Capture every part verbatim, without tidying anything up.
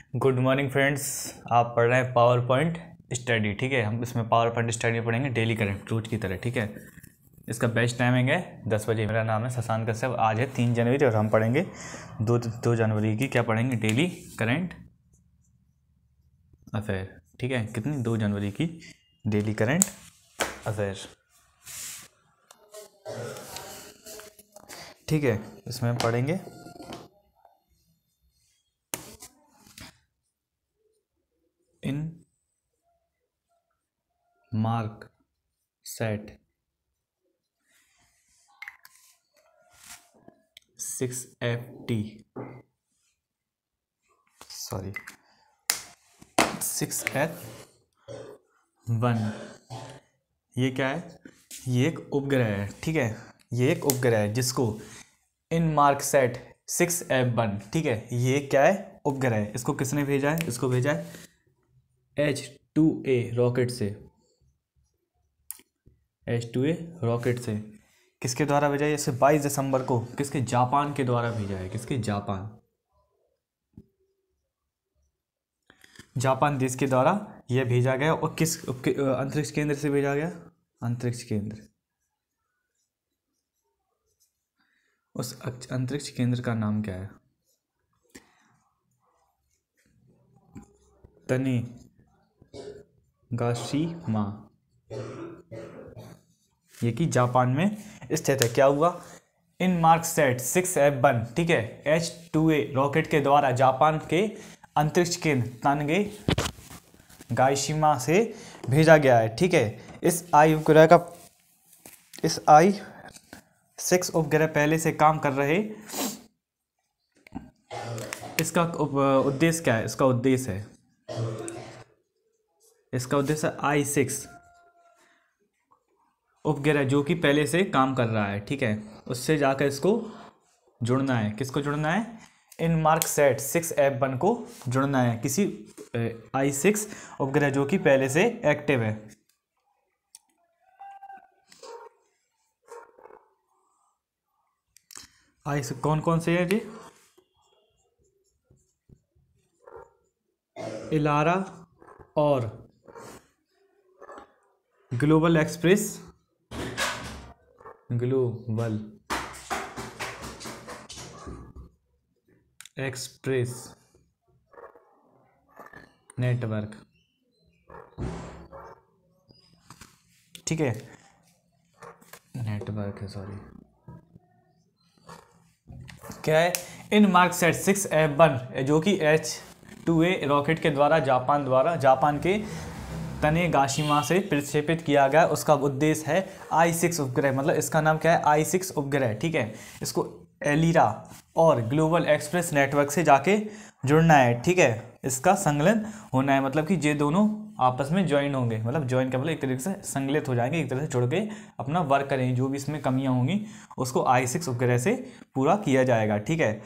Good morning friends. आप पढ़ रहे हैं पावर पॉइंट स्टडी। ठीक है, हम इसमें पावर पॉइंट स्टडी पढ़ेंगे डेली करंट रोज की तरह। ठीक है, इसका बेस्ट टाइमिंग है दस बजे। मेरा नाम है शशांक कश्यप। आज है तीन जनवरी और हम पढ़ेंगे दो दो जनवरी की क्या पढ़ेंगे, डेली करंट अफेयर। ठीक है, कितनी, दो जनवरी की डेली करंट अफेयर। ठीक है, इसमें हम पढ़ेंगे Inmarsat six F T sorry six F one. ये क्या है? ये एक उपग्रह है। ठीक है, ये एक उपग्रह है जिसको Inmarsat six F one. ठीक है, ये क्या है? उपग्रह है। इसको किसने भेजा है? इसको भेजा है एच टू ए रॉकेट से। एच टू ए रॉकेट से किसके द्वारा भेजा है? इसे बाईस दिसंबर को किसके? जापान के द्वारा भेजा है। किसके? जापान जापान देश के द्वारा यह भेजा गया। और किस अंतरिक्ष केंद्र से भेजा गया? अंतरिक्ष केंद्र। उस अंतरिक्ष केंद्र का नाम क्या है? तने गाशीमा। ये कि जापान में स्थित है। क्या हुआ? Inmarsat six F one. ठीक है, एच टू ए रॉकेट के द्वारा जापान के अंतरिक्ष केंद्र तनगे गाशीमा से भेजा गया है। ठीक है, इस आई उपग्रह का इस आई सिक्स उपग्रह पहले से काम कर रहे। इसका उद्देश्य क्या है? इसका उद्देश्य है इसका उद्देश्य आई सिक्स उपग्रह जो कि पहले से काम कर रहा है। ठीक है, उससे जाकर इसको जुड़ना है। किसको जुड़ना है? Inmarsat six F one को जुड़ना है किसी आई सिक्स उपग्रह जो कि पहले से एक्टिव है। आई कौन कौन से है जी? इलारा और global express global express network. ठीक है, नेटवर्क है, सॉरी क्या है? Inmarsat six F one जो कि एच टू ए रॉकेट के द्वारा जापान द्वारा जापान के तनेगाशिमा से प्रक्षेपित किया गया। उसका उद्देश्य है आई सिक्स उपग्रह। मतलब इसका नाम क्या है? आई सिक्स उपग्रह। ठीक है, इसको एलिरा और ग्लोबल एक्सप्रेस नेटवर्क से जाके जुड़ना है। ठीक है, इसका संलग्न होना है। मतलब कि ये दोनों आपस में ज्वाइन होंगे। मतलब ज्वाइन का मतलब एक तरीके से संकलित हो जाएंगे, एक तरह से जुड़ के अपना वर्क करेंगे। जो भी इसमें कमियां होंगी उसको आई सिक्स उपग्रह से पूरा किया जाएगा। ठीक है,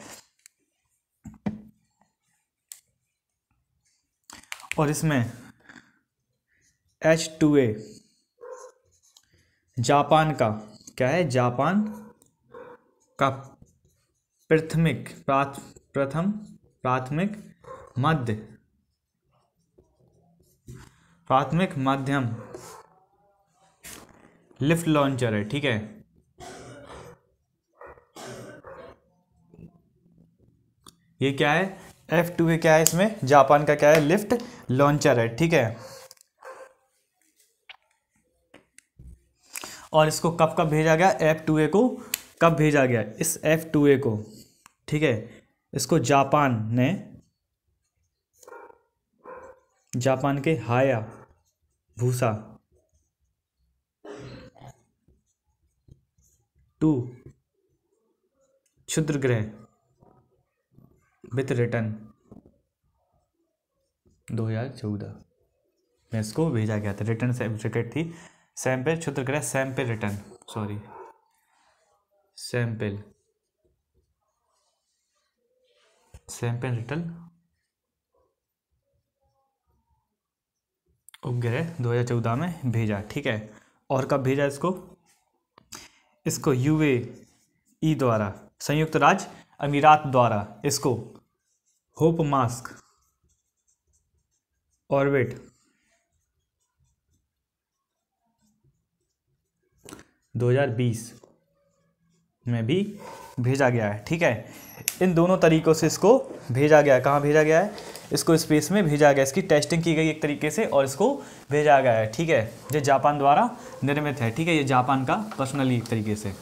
और इसमें एच टू ए जापान का क्या है? जापान का प्राथमिक प्रथम प्राथमिक मध्य प्राथमिक मध्यम लिफ्ट लॉन्चर है। ठीक है, ये क्या है? एफ टू ए क्या है? इसमें जापान का क्या है? लिफ्ट लॉन्चर है। ठीक है, और इसको कब कब भेजा गया? एफ टू ए को कब भेजा गया? इस एफ टू ए को, ठीक है, इसको जापान ने जापान के हाया भूसा टू क्षुद्र ग्रह विथ रिटर्न दो हजार चौदह में इसको भेजा गया था। रिटर्न से रिटर्न थी सैंपल क्षुद्र ग्रह sample return sorry sample sample return उपग्रह दो हजार चौदह में भेजा। ठीक है, और कब भेजा इसको? इसको यूएई द्वारा, संयुक्त राज्य अमीरात द्वारा इसको होप मास्क ऑर्बिट दो हज़ार बीस में भी भेजा गया है। ठीक है, इन दोनों तरीक़ों से इसको भेजा गया है। कहाँ भेजा गया है? इसको स्पेस में भेजा गया, इसकी टेस्टिंग की गई एक तरीके से और इसको भेजा गया है। ठीक है, ये जापान द्वारा निर्मित है। ठीक है, ये जापान का पर्सनली एक तरीके से।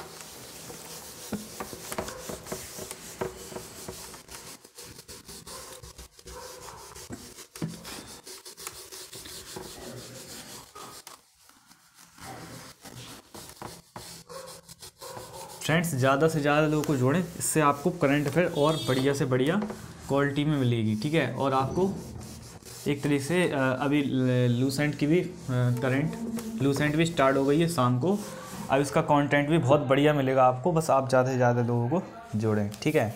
फ्रेंड्स, ज़्यादा से ज़्यादा लोगों को जोड़ें, इससे आपको करंट अफेयर और बढ़िया से बढ़िया क्वालिटी में मिलेगी। ठीक है, और आपको एक तरीके से अभी लूसेंट की भी करंट लूसेंट भी स्टार्ट हो गई है शाम को। अब इसका कंटेंट भी बहुत बढ़िया मिलेगा आपको, बस आप ज़्यादा से ज़्यादा लोगों को जोड़ें। ठीक है,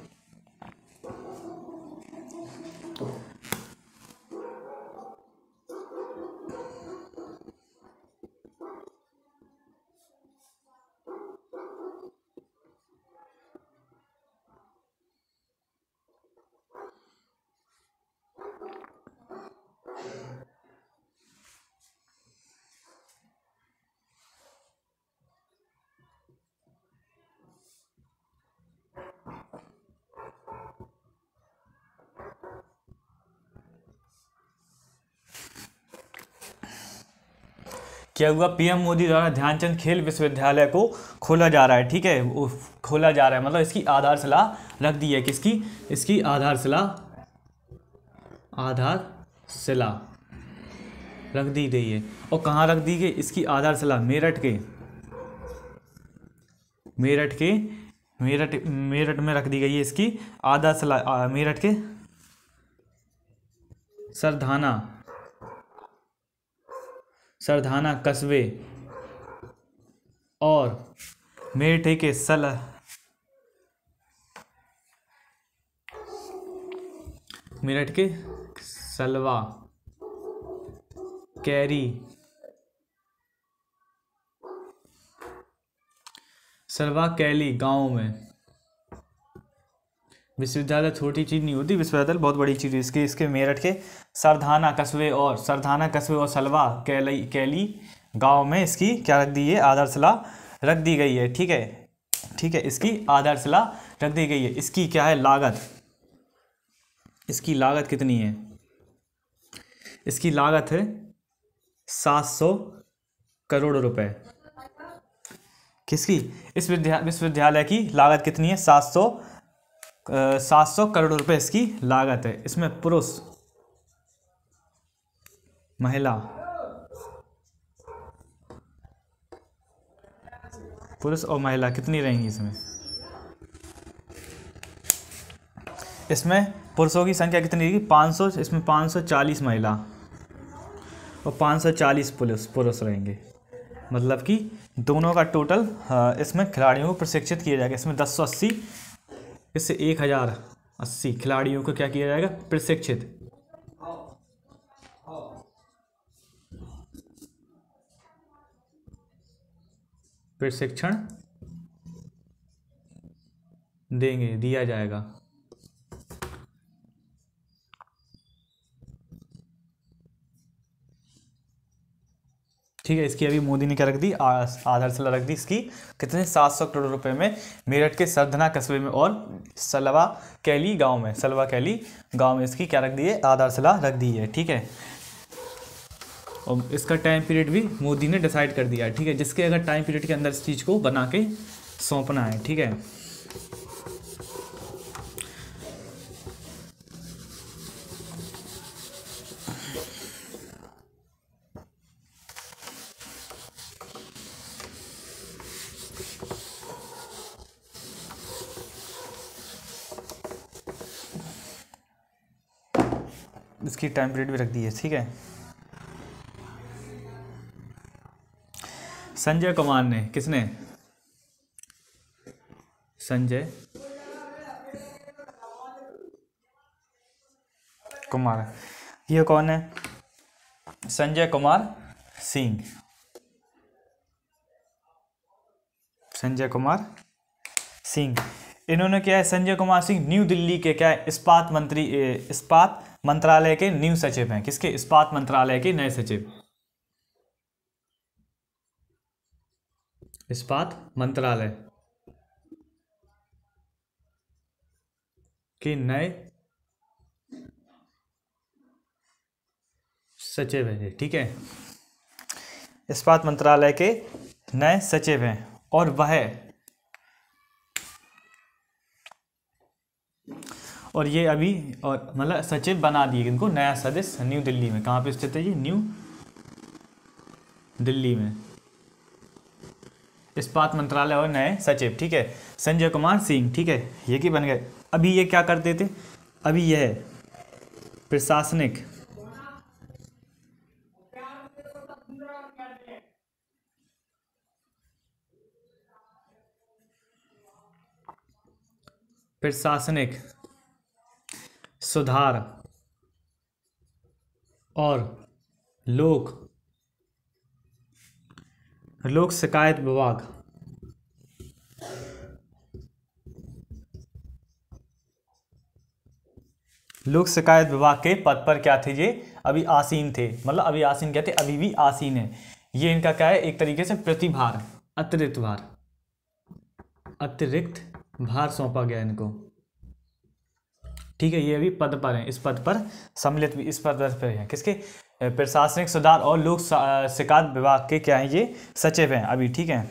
क्या हुआ? पीएम मोदी द्वारा ध्यानचंद खेल विश्वविद्यालय को खोला जा रहा है। ठीक है, वो खोला जा रहा है मतलब इसकी आधारशिला रख दी है। किसकी? इसकी आधारशिला आधारशिला रख दी गई है। और कहाँ रख दी गई इसकी आधारशिला? मेरठ के मेरठ के मेरठ मेरठ में रख दी गई है इसकी आधारशिला। मेरठ के सरधाना सरधाना कस्बे और मेरठ के सल मेरठ के सलवा कैरी सलवा कैली गांव में। विश्वविद्यालय छोटी चीज़ नहीं होती, विश्वविद्यालय बहुत बड़ी चीज़ है। इसके इसके मेरठ के सरधाना कस्बे और सरधाना कस्बे और सलवा कैली कैली गांव में इसकी क्या रख दी है? आधारशिला रख दी गई है। ठीक है, ठीक है, इसकी आधारशिला रख दी गई है। इसकी क्या है लागत? इसकी लागत कितनी है? इसकी लागत है सात सौ करोड़ रुपए। किसकी? इस विद्या विश्वविद्यालय की लागत कितनी है? सात सौ सात सौ करोड़ रुपए इसकी लागत है। इसमें पुरुष महिला पुरुष और महिला कितनी रहेंगी इसमें? इसमें पुरुषों की संख्या कितनी रहेगी? पाँच सौ। इसमें पाँच सौ चालीस महिला और पाँच सौ चालीस पुरुष पुरुष रहेंगे। मतलब कि दोनों का टोटल इसमें खिलाड़ियों को प्रशिक्षित किया जाएगा। इसमें दस सौ अस्सी इससे एक हज़ार अस्सी खिलाड़ियों को क्या किया जाएगा? प्रशिक्षित। प्रशिक्षण देंगे दिया जाएगा। ठीक है, इसकी अभी मोदी ने क्या रख दी? आधारशिला रख दी इसकी कितने? सात सौ करोड़ रुपए में मेरठ के सरधना कस्बे में और सलवा कैली गांव में सलवा कैली गांव में इसकी क्या रख दी है? आधारशिला रख दी है। ठीक है, और इसका टाइम पीरियड भी मोदी ने डिसाइड कर दिया है। ठीक है, जिसके अगर टाइम पीरियड के अंदर इस चीज़ को बना के सौंपना है। ठीक है, इसकी टाइम पीरियड भी रख दी है। ठीक है, संजय कुमार ने किसने? संजय कुमार। ये कौन है? संजय कुमार सिंह। संजय कुमार सिंह इन्होंने क्या है? संजय कुमार सिंह न्यू दिल्ली के क्या है? इस्पात मंत्री इस्पात मंत्रालय के न्यू सचिव हैं। किसके? इस्पात मंत्रालय के नए सचिव, इस्पात मंत्रालय के नए सचिव हैं। ठीक है, इस्पात मंत्रालय के नए सचिव हैं और वह और ये अभी और मतलब सचिव बना दिए इनको, नया सदस्य न्यू दिल्ली में। कहाँ पे स्थित है ये? न्यू दिल्ली में इस्पात मंत्रालय और नए सचिव। ठीक है, संजय कुमार सिंह। ठीक है, ये की बन गए। अभी ये क्या करते थे? अभी यह प्रशासनिक प्रशासनिक सुधार और लोक लोक शिकायत विभाग लोक शिकायत विभाग के पद पर क्या थे? ये अभी आसीन थे। मतलब अभी आसीन क्या थे? अभी भी आसीन है। ये इनका क्या है? एक तरीके से प्रतिभार, अतिरिक्त भार, अतिरिक्त भार सौंपा गया इनको। ठीक है, ये अभी पद पर हैं, इस पद पर सम्मिलित भी इस पद पर हैं। किसके? प्रशासनिक सुधार और लोक शिकायत विभाग के क्या हैं? ये सचिव हैं अभी। ठीक है,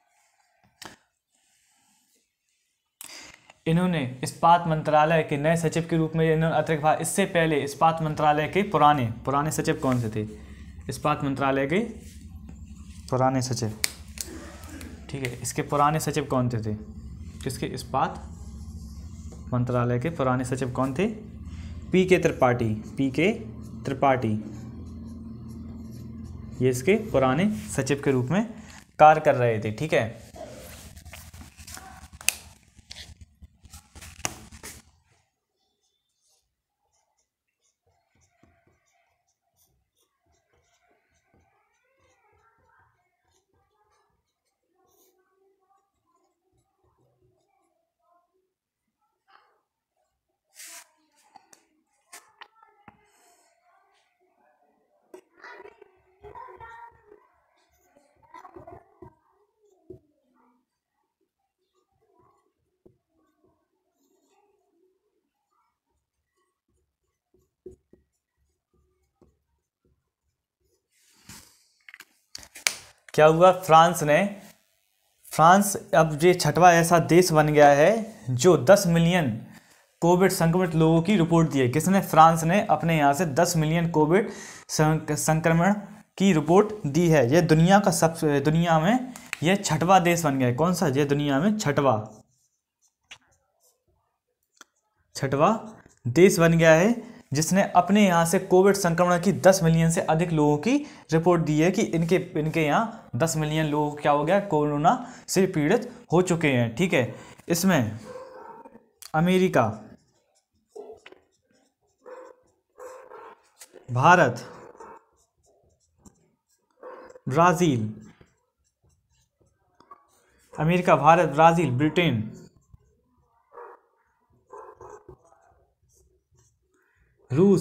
इन्होंने इस्पात मंत्रालय के नए सचिव के रूप में इन्होंने अतिरिक्त भार। इससे पहले इस्पात मंत्रालय के पुराने पुराने सचिव कौन से थे? इस्पात मंत्रालय के पुराने सचिव। ठीक है, इसके पुराने सचिव कौन थे? थे किसके? इस्पात मंत्रालय के पुराने सचिव कौन थे? पी के त्रिपाठी। पी के त्रिपाठी ये इसके पुराने सचिव के रूप में कार्य कर रहे थे। ठीक है, क्या हुआ? फ्रांस ने फ्रांस अब ये छठवां ऐसा देश बन गया है जो दस मिलियन कोविड संक्रमित लोगों की रिपोर्ट दी है। किसने? फ्रांस ने अपने यहाँ से दस मिलियन कोविड संक्रमण की रिपोर्ट दी है। यह दुनिया का सब दुनिया में यह छठवां देश बन गया है। कौन सा? यह दुनिया में छठवां छठवां देश बन गया है जिसने अपने यहाँ से कोविड संक्रमण की दस मिलियन से अधिक लोगों की रिपोर्ट दी है कि इनके इनके यहाँ दस मिलियन लोग क्या हो गया? कोरोना से पीड़ित हो चुके हैं। ठीक है, इसमें America, Bharat, Brazil, America, Bharat, Brazil, Britain, रूस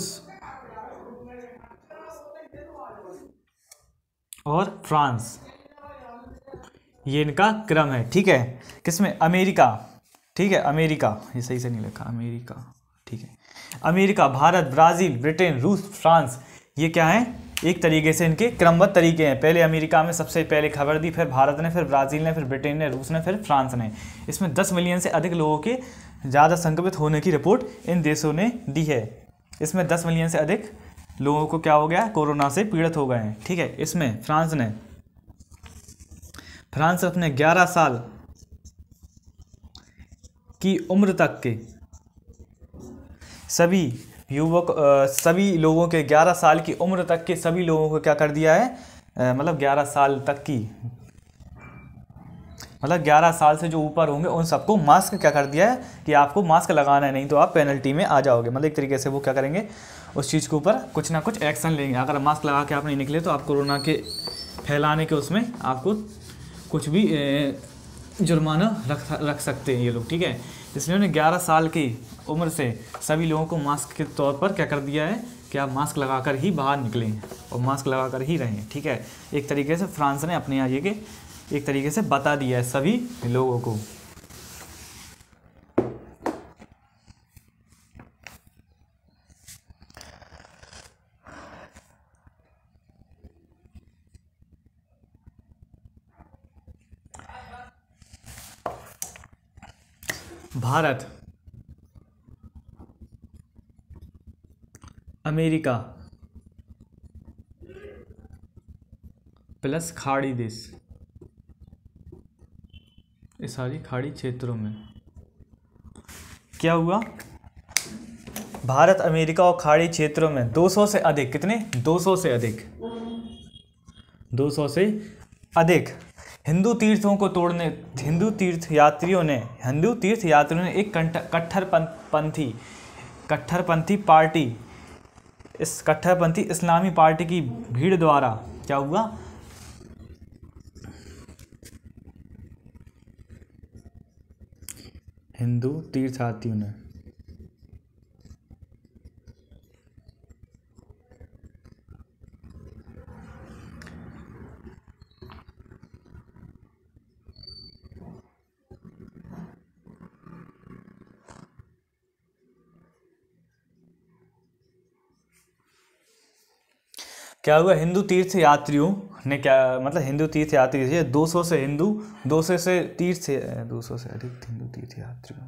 और फ्रांस, ये इनका क्रम है। ठीक है, किसमें? अमेरिका। ठीक है, अमेरिका, ये सही से नहीं लिखा, अमेरिका। ठीक है, अमेरिका, भारत, ब्राज़ील, ब्रिटेन, रूस, फ्रांस, ये क्या है? एक तरीके से इनके क्रमबद्ध तरीके हैं। पहले अमेरिका में सबसे पहले खबर दी, फिर भारत ने, फिर ब्राज़ील ने, फिर ब्रिटेन ने, रूस ने, फिर फ्रांस ने। इसमें दस मिलियन से अधिक लोगों के ज़्यादा संक्रमित होने की रिपोर्ट इन देशों ने दी है। इसमें दस मिलियन से अधिक लोगों को क्या हो गया? कोरोना से पीड़ित हो गए हैं। ठीक है, इसमें फ्रांस ने फ्रांस अपने ग्यारह साल की उम्र तक के सभी युवक सभी लोगों के ग्यारह साल की उम्र तक के सभी लोगों को क्या कर दिया है? आ, मतलब ग्यारह साल तक की मतलब ग्यारह साल से जो ऊपर होंगे उन सबको मास्क क्या कर दिया है कि आपको मास्क लगाना है, नहीं तो आप पेनल्टी में आ जाओगे। मतलब एक तरीके से वो क्या करेंगे? उस चीज़ के ऊपर कुछ ना कुछ एक्शन लेंगे। अगर मास्क लगा के आप नहीं निकले तो आप कोरोना के फैलाने के उसमें आपको कुछ भी जुर्माना रख रख सकते हैं ये लोग। ठीक है, इसलिए उन्होंने ग्यारह साल की उम्र से सभी लोगों को मास्क के तौर पर क्या कर दिया है कि आप मास्क लगाकर ही बाहर निकलें और मास्क लगाकर ही रहें, ठीक है। एक तरीके से फ्रांस ने अपने आगे के एक तरीके से बता दिया है सभी लोगों को। भारत, अमेरिका प्लस खाड़ी देश, ये सारी खाड़ी क्षेत्रों में क्या हुआ, भारत, अमेरिका और खाड़ी क्षेत्रों में दो सौ से अधिक, कितने, दो सौ से अधिक, दो सौ से अधिक हिंदू तीर्थों को तोड़ने, हिंदू तीर्थ यात्रियों ने हिंदू तीर्थ यात्रियों ने एक कट्टरपंथी कट्टरपंथी पार्टी इस कट्टरपंथी इस्लामी पार्टी की भीड़ द्वारा क्या हुआ, हिंदू तीर्थयात्रियों ने क्या हुआ, हिंदू तीर्थ यात्रियों ने क्या, मतलब हिंदू तीर्थ यात्री थे दो सौ से, हिंदू दो सौ से तीर्थ दो सौ से अधिक हिंदू तीर्थ यात्रियों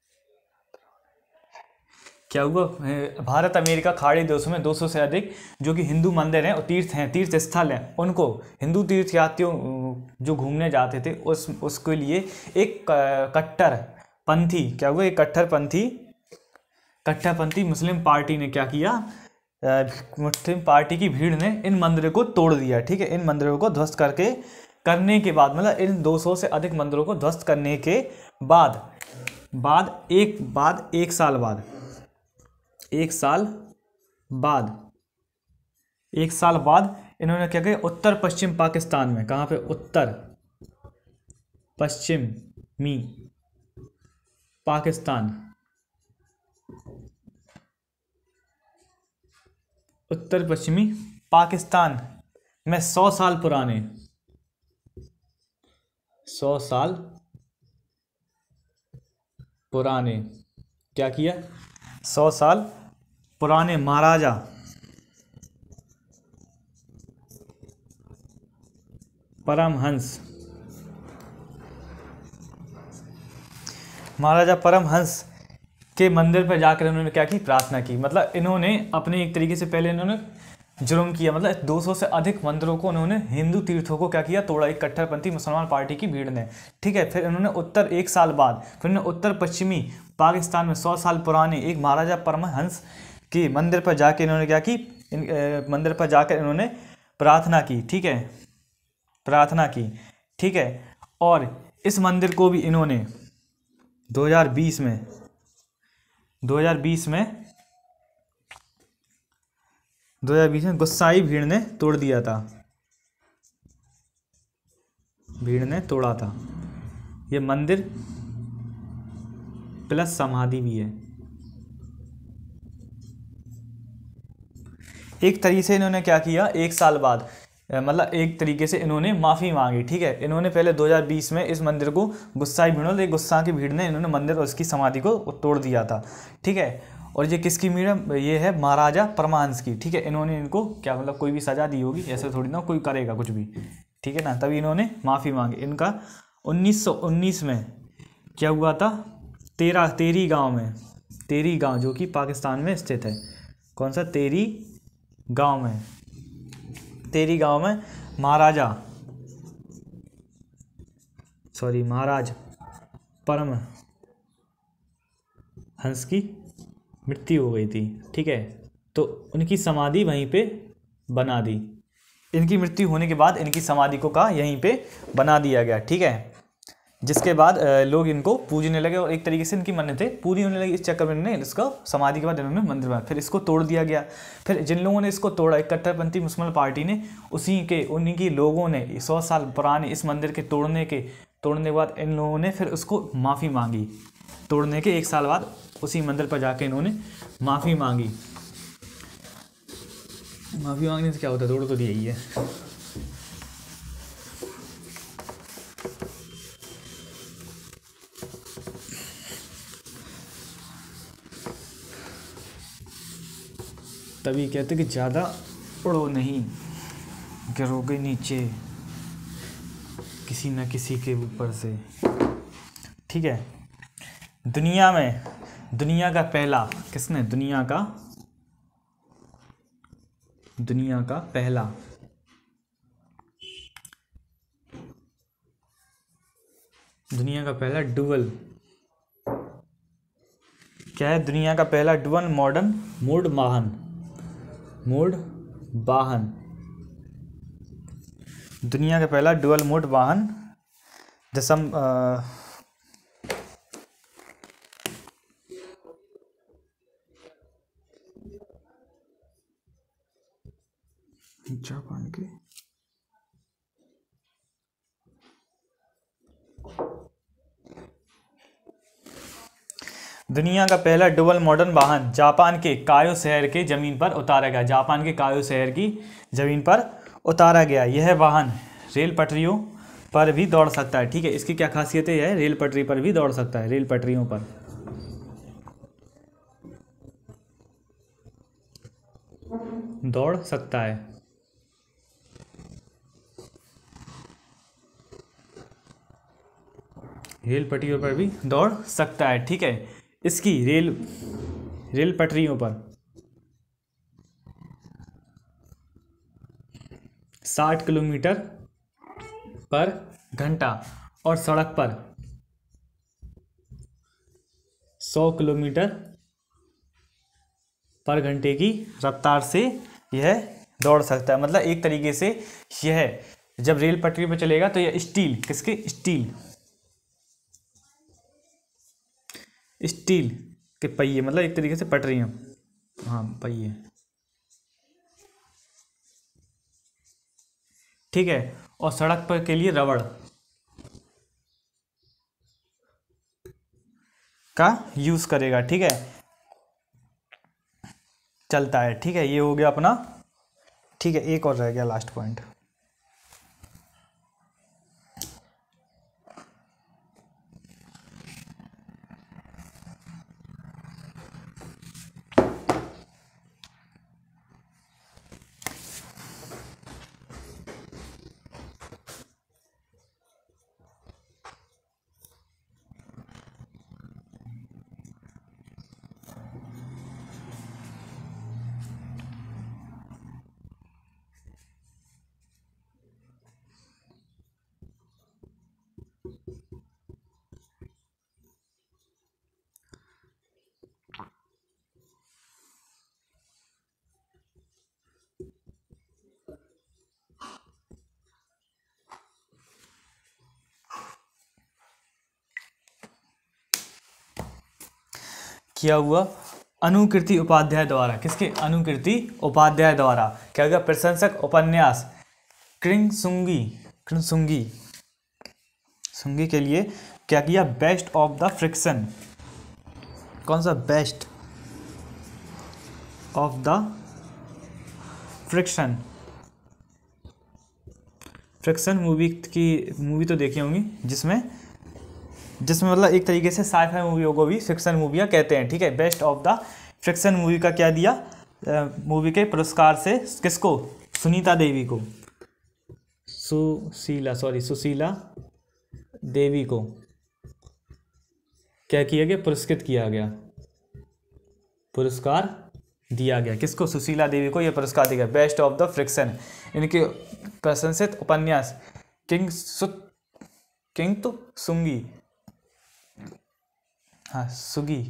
क्या हुआ, भारत, अमेरिका, खाड़ी देशों में दो सौ से अधिक जो कि हिंदू मंदिर हैं और तीर्थ हैं, तीर्थ स्थल हैं, उनको हिंदू तीर्थ यात्रियों जो घूमने जाते थे उस उसके लिए एक कट्टरपंथी क्या हुआ, एक कट्टरपंथी कट्टरपंथी मुस्लिम पार्टी ने क्या किया, मुस्लिम पार्टी की भीड़ ने इन मंदिरों को तोड़ दिया, ठीक है। इन मंदिरों को ध्वस्त करके करने के बाद, मतलब इन दो सौ से अधिक मंदिरों को ध्वस्त करने के बाद बाद एक बाद एक साल बाद एक साल बाद एक साल बाद इन्होंने क्या किया, उत्तर पश्चिम पाकिस्तान में, कहाँ पे, उत्तर पश्चिमी पाकिस्तान उत्तर पश्चिमी पाकिस्तान में सौ साल पुराने सौ साल पुराने क्या किया, सौ साल पुराने महाराजा परमहंस महाराजा परमहंस के मंदिर पर जाकर इन्होंने क्या की, प्रार्थना की। मतलब इन्होंने अपने एक तरीके से पहले इन्होंने जुर्म किया, मतलब दो सौ से अधिक मंदिरों को उन्होंने हिंदू तीर्थों को क्या किया, तोड़ा, एक कट्टरपंथी मुसलमान पार्टी की भीड़ ने, ठीक है। फिर इन्होंने उत्तर एक साल बाद फिर इन्होंने उत्तर पश्चिमी पाकिस्तान में सौ साल पुराने एक महाराजा परमहंस के मंदिर पर जाकर इन्होंने क्या की, मंदिर पर जाकर इन्होंने प्रार्थना की, ठीक है, प्रार्थना की, ठीक है। और इस मंदिर को भी इन्होंने दो हज़ार बीस में दो हज़ार बीस में दो हज़ार बीस में गुस्साई भीड़ ने तोड़ दिया था, भीड़ ने तोड़ा था। ये मंदिर प्लस समाधि भी है। एक तरीके से इन्होंने क्या किया, एक साल बाद, मतलब एक तरीके से इन्होंने माफ़ी मांगी, ठीक है। इन्होंने पहले दो हज़ार बीस में इस मंदिर को गुस्साई भीड़, एक गुस्सा की भीड़ ने इन्होंने मंदिर और उसकी समाधि को तोड़ दिया था, ठीक है। और ये किसकी भीड़ है, ये है महाराजा परमहंस की, ठीक है। इन्होंने इनको क्या, मतलब कोई भी सज़ा दी होगी, ऐसे थोड़ी ना कोई करेगा कुछ भी, ठीक है ना, तभी इन्होंने माफ़ी मांगी। इनका उन्नीस सौ उन्नीस में क्या हुआ था, तेरा तेरी गाँव में, तेरी गाँव जो कि पाकिस्तान में स्थित है, कौन सा, तेरी गाँव में, तेरी गांव में महाराजा सॉरी महाराज परमहंस की मृत्यु हो गई थी, ठीक है। तो उनकी समाधि वहीं पे बना दी। इनकी मृत्यु होने के बाद इनकी समाधि को कहा यहीं पे बना दिया गया, ठीक है। जिसके बाद लोग इनको पूजने लगे और एक तरीके से इनकी मन्नतें पूरी होने लगी। इस चक्कर में इन्होंने इसको समाधि के बाद इन्होंने मंदिर बनाया, फिर इसको तोड़ दिया गया। फिर जिन लोगों ने इसको तोड़ा, एक कट्टरपंथी मुस्लिम पार्टी ने, उसी के उन्हीं की लोगों ने सौ साल पुराने इस मंदिर के तोड़ने के तोड़ने के बाद इन लोगों ने फिर उसको माफ़ी मांगी, तोड़ने के एक साल बाद उसी मंदिर पर जाके इन्होंने माफ़ी मांगी। माफ़ी मांगने से क्या होता है, तोड़ तो दिया ही है। तभी कहते कि ज़्यादा उड़ो नहीं, गिरोगे नीचे किसी न किसी के ऊपर से। ठीक है। दुनिया में दुनिया का पहला किसने दुनिया का दुनिया का पहला दुनिया का पहला डुअल क्या है? दुनिया का पहला डुअल मॉडर्न मोड वाहन मोड वाहन दुनिया का पहला डुअल मोड वाहन दसम जापान के दुनिया का पहला डुअल मॉडर्न वाहन जापान के कायो शहर के जमीन पर उतारा गया। जापान के कायो शहर की जमीन पर उतारा गया। यह वाहन रेल पटरियों पर भी दौड़ सकता है। ठीक है। इसकी क्या खासियत है? रेल पटरी पर भी दौड़ सकता है, रेल पटरियों पर दौड़ सकता है। रेल पटरियों पर भी दौड़ सकता है। ठीक है। इसकी रेल रेल पटरियों पर साठ किलोमीटर पर घंटा और सड़क पर सौ किलोमीटर पर घंटे की रफ्तार से यह दौड़ सकता है। मतलब एक तरीके से यह जब रेल पटरी पर चलेगा तो यह स्टील किसके स्टील स्टील के पहिए, मतलब एक तरीके से पटरियाँ, हाँ पहिए। ठीक है। और सड़क पर के लिए रबड़ का यूज करेगा। ठीक है। चलता है। ठीक है। ये हो गया अपना। ठीक है। एक और रह गया लास्ट पॉइंट। किया हुआ अनुकृति उपाध्याय द्वारा। किसके? अनुकृति उपाध्याय द्वारा क्या गया? प्रशंसक उपन्यास कृंगसुंगी कृंगसुंगी सुंगी के लिए क्या किया? Best of the friction. कौन सा? Best of the friction. Friction movie की मूवी तो देखी होंगी, जिसमें जिसमें मतलब एक तरीके से साइफाई मूवियों को भी फिक्शन मूवियाँ कहते हैं। ठीक है। Best of the fiction movie का क्या दिया? मूवी के पुरस्कार से किसको? सुनीता देवी को सुशीला सॉरी सुशीला देवी को क्या किया गया? पुरस्कृत किया गया, पुरस्कार दिया गया। किसको? सुशीला देवी को यह पुरस्कार दिया गया। Best of the friction. इनके प्रशंसित उपन्यास किंग सुत किंग तो सुंगी हाँ सुगी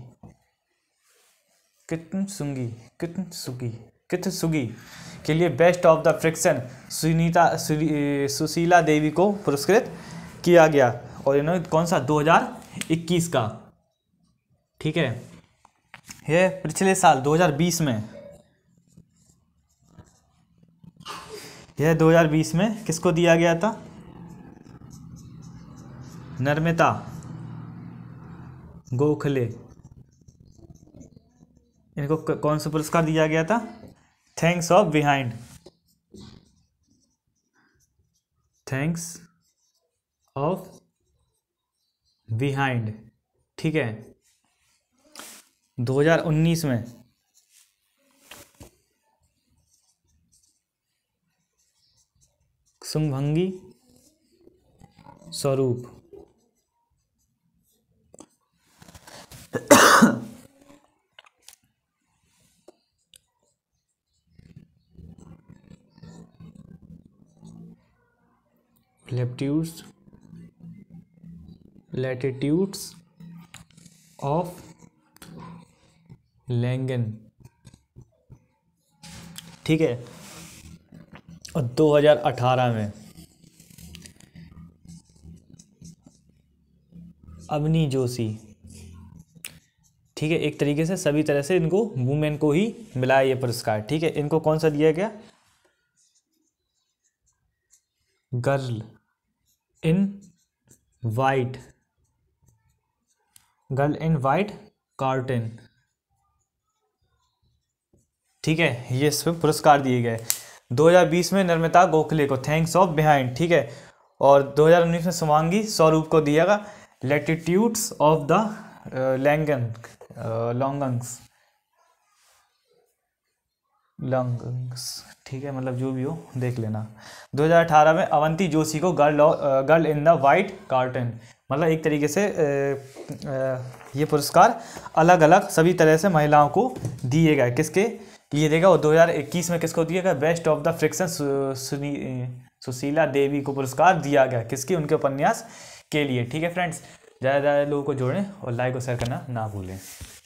कितन सुंगी कितन सुगी कितन सुगी के लिए best of the friction Sunita Sushila Devi को पुरस्कृत किया गया। और इन्होंने कौन सा? दो हज़ार इक्कीस का। ठीक है। यह पिछले साल दो हज़ार बीस में यह दो हज़ार बीस में किसको दिया गया था? नर्मदा गोखले, इनको कौन सा पुरस्कार दिया गया था? Thanks of behind, thanks of behind, ठीक है। दो हज़ार उन्नीस में शुभंगी स्वरूप, लेटिट्यूड्स लैटिट्यूड्स ऑफ लैंगन, ठीक है। और दो हज़ार अठारह में अवनी जोशी, ठीक है। एक तरीके से सभी तरह से इनको वुमेन को ही मिला है ये पुरस्कार, ठीक है। इनको कौन सा दिया गया? Girl in white, girl in white carton, ठीक है। ये इस पे पुरस्कार दिए गए। दो हज़ार बीस में नर्मदा गोखले को थैंक्स ऑफ बिहाइंड, ठीक है। और दो हज़ार उन्नीस में शुभांगी स्वरूप को दिया गया latitudes of the longing longings longings, ठीक है। मतलब जो भी हो देख लेना। दो हज़ार अठारह में अवंती जोशी को girl girl in the white cotton, मतलब एक तरीके से आ, आ, ये पुरस्कार अलग अलग सभी तरह से महिलाओं को दिए गए। किसके ये देगा? और दो हज़ार इक्कीस में किसको दिया गया? Best of the fiction Sushila Devi को पुरस्कार दिया गया। किसकी? उनके उपन्यास के लिए, ठीक है फ्रेंड्स। ज़्यादा ज़्यादा लोगों को जोड़ें और लाइक और शेयर करना ना भूलें।